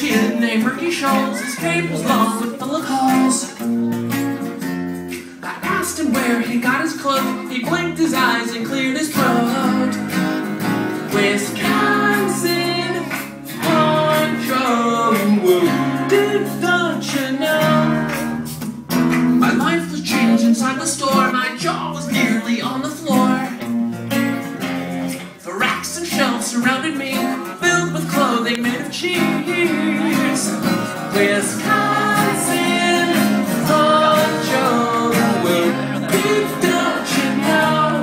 kid named Ricky Schultz. His cape was long but full of holes. I asked him where he got his cloak. He blinked his eyes and cleared his throat. Wisconsin, Poncho, don't you know? My life was changed inside the store. My jaw was nearly on the floor. The racks and shelves surrounded me, filled with clothing made of cheese. Wisconsin, Poncho, don't you know?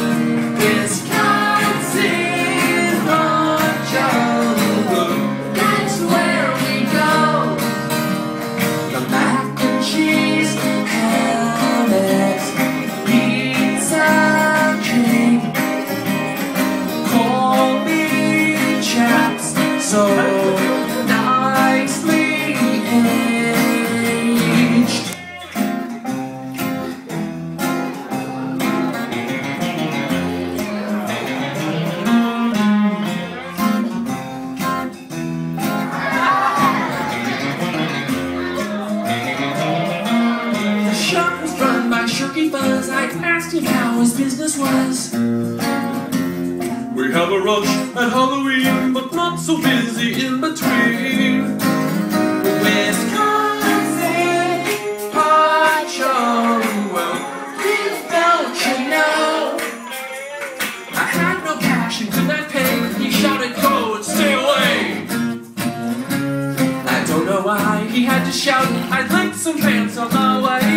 Wisconsin, Poncho, that's where we go. The mac and cheese, hammock, pizza, cake, Colby chaps, so nicely aged. The shop was run by Shirky Buzz. I asked him how his business was. We have a rush at Halloween, but not so busy in between. Wisconsin, Poncho, don't you know? I had no cash and could not pay. He shouted, "Go and stay away." I don't know why he had to shout. I linked some pants on the way.